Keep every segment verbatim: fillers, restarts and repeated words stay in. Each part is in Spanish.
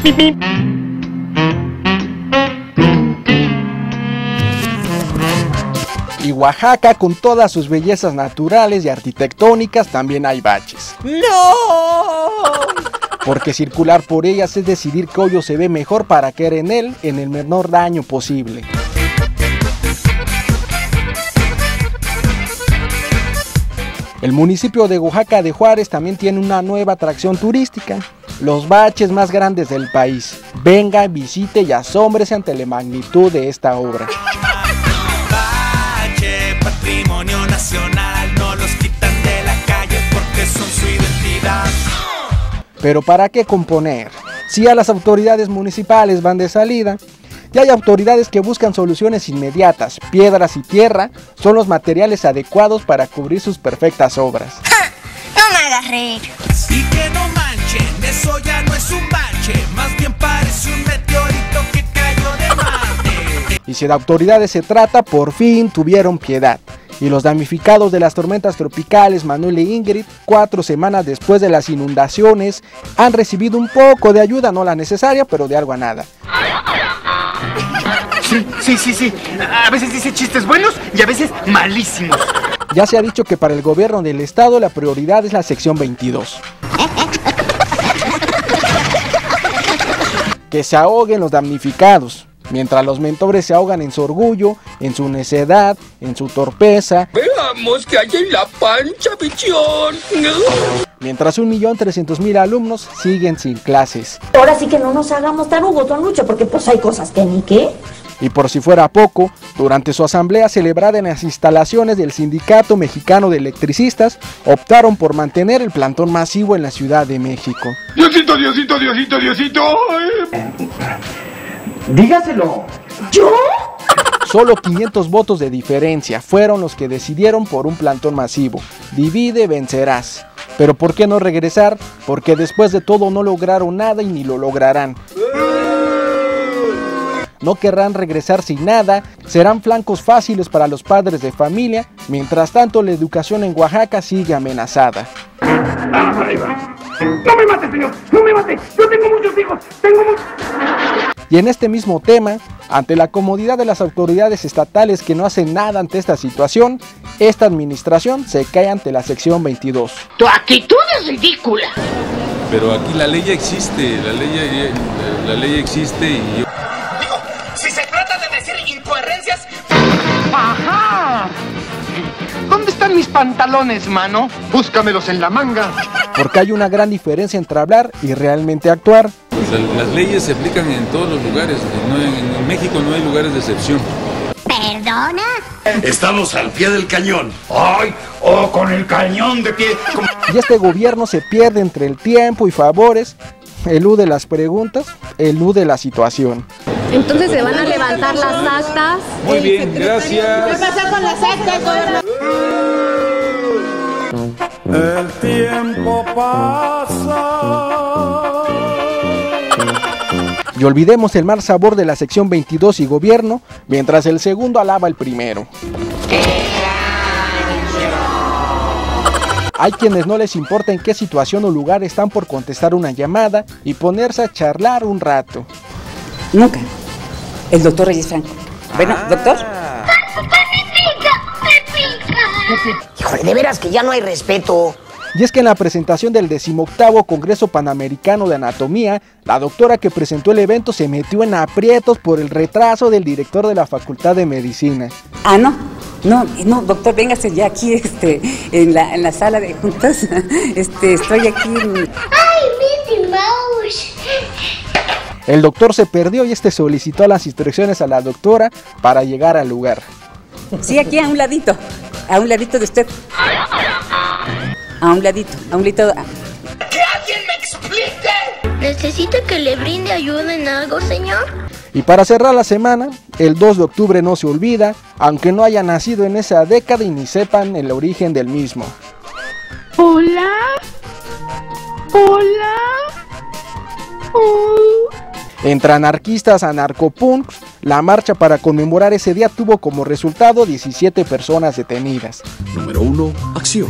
Y Oaxaca, con todas sus bellezas naturales y arquitectónicas, también hay baches. ¡No! Porque circular por ellas es decidir qué hoyo se ve mejor para caer en él en el menor daño posible. El municipio de Oaxaca de Juárez también tiene una nueva atracción turística, los baches más grandes del país. Venga, visite y asómbrese ante la magnitud de esta obra. Bache, patrimonio nacional, no los quitan de la calle porque son su identidad. Pero ¿para qué componer? Si a las autoridades municipales van de salida, ya hay autoridades que buscan soluciones inmediatas. Piedras y tierra son los materiales adecuados para cubrir sus perfectas obras. ¡Ja! No me hagas reír. Y que no manchen, eso ya no es un bache, más bien parece un meteorito que cayó de Marte. Y si de autoridades se trata, por fin tuvieron piedad. Y los damnificados de las tormentas tropicales Manuel e Ingrid, cuatro semanas después de las inundaciones, han recibido un poco de ayuda, no la necesaria, pero de algo a nada. Sí, sí, sí, sí. A veces dice chistes buenos y a veces malísimos. Ya se ha dicho que para el gobierno del estado la prioridad es la sección veintidós. Que se ahoguen los damnificados, mientras los mentores se ahogan en su orgullo, en su necedad, en su torpeza. Veamos qué hay en la pancha, bichón. Mientras un millón trescientos mil alumnos siguen sin clases. Ahora sí que no nos hagamos tarugos, don Lucho, porque pues hay cosas que ni qué. Y por si fuera poco, durante su asamblea celebrada en las instalaciones del Sindicato Mexicano de Electricistas, optaron por mantener el plantón masivo en la Ciudad de México. Diosito, Diosito, Diosito, Diosito. Dígaselo. ¿Yo? Solo quinientos votos de diferencia fueron los que decidieron por un plantón masivo. Divide, vencerás. Pero ¿por qué no regresar? Porque después de todo no lograron nada y ni lo lograrán. No querrán regresar sin nada, serán flancos fáciles para los padres de familia, mientras tanto la educación en Oaxaca sigue amenazada. Vamos arriba. No me mate, señor, no me mate. Yo tengo muchos hijos, tengo muchos. Y en este mismo tema, ante la comodidad de las autoridades estatales que no hacen nada ante esta situación, esta administración se cae ante la sección veintidós. Tu actitud es ridícula. Pero aquí la ley ya existe, la ley, la ley existe y yo... Digo, si se trata de decir incoherencias... ¡Ajá! ¿Dónde están mis pantalones, mano? Búscamelos en la manga. Porque hay una gran diferencia entre hablar y realmente actuar. O sea, las leyes se aplican en todos los lugares, no, en, en México no hay lugares de excepción. ¿Perdona? Estamos al pie del cañón. ¡Ay! ¡Oh, con el cañón de pie! Y este gobierno se pierde entre el tiempo y favores, elude las preguntas, elude la situación. Entonces se van a levantar las actas. Muy bien, gracias. ¿Qué pasa con las actas, gobernador? El tiempo pasa. Y olvidemos el mal sabor de la sección veintidós y gobierno, mientras el segundo alaba el primero. Hay quienes no les importa en qué situación o lugar están por contestar una llamada y ponerse a charlar un rato. Nunca. El doctor Reyes Franco. Bueno, Ah. doctor. Híjole, de veras que ya no hay respeto. Y es que en la presentación del decimoctavo Congreso Panamericano de Anatomía, la doctora que presentó el evento se metió en aprietos por el retraso del director de la Facultad de Medicina. Ah, no. No, no, doctor, véngase ya aquí, este, en la, en la sala de juntas. Este, estoy aquí en... ¡Ay, Mickey Mouse! El doctor se perdió y este solicitó las instrucciones a la doctora para llegar al lugar. Sí, aquí a un ladito. A un ladito de usted. A un ladito, a un ladito. ¡Que alguien me explique! ¿Necesita que le brinde ayuda en algo, señor? Y para cerrar la semana, el dos de octubre no se olvida, aunque no haya nacido en esa década y ni sepan el origen del mismo. Hola. Hola. Oh. Entre anarquistas anarcopunks, la marcha para conmemorar ese día tuvo como resultado diecisiete personas detenidas. Número uno, acción.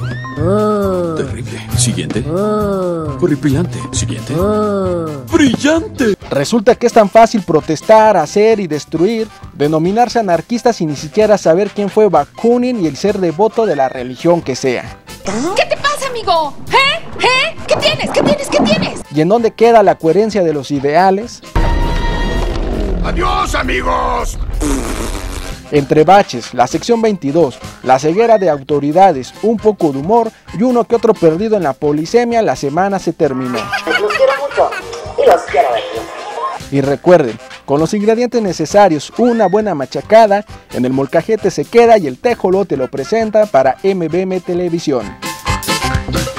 Terrible. Siguiente. Horripilante. Siguiente. Brillante. Resulta que es tan fácil protestar, hacer y destruir, denominarse anarquistas sin ni siquiera saber quién fue Bakunin y el ser devoto de la religión que sea. ¿Qué te pasa, amigo? ¿Eh? ¿Eh? ¿Qué tienes? ¿Qué tienes? ¿Qué tienes? ¿Y en dónde queda la coherencia de los ideales? ¡Adiós, amigos! Entre baches, la sección veintidós, la ceguera de autoridades, un poco de humor y uno que otro perdido en la polisemia, la semana se terminó. Los quiero mucho y los quiero ver. Y recuerden, con los ingredientes necesarios, una buena machacada, en el molcajete se queda y el tejolote lo presenta para M B M Televisión.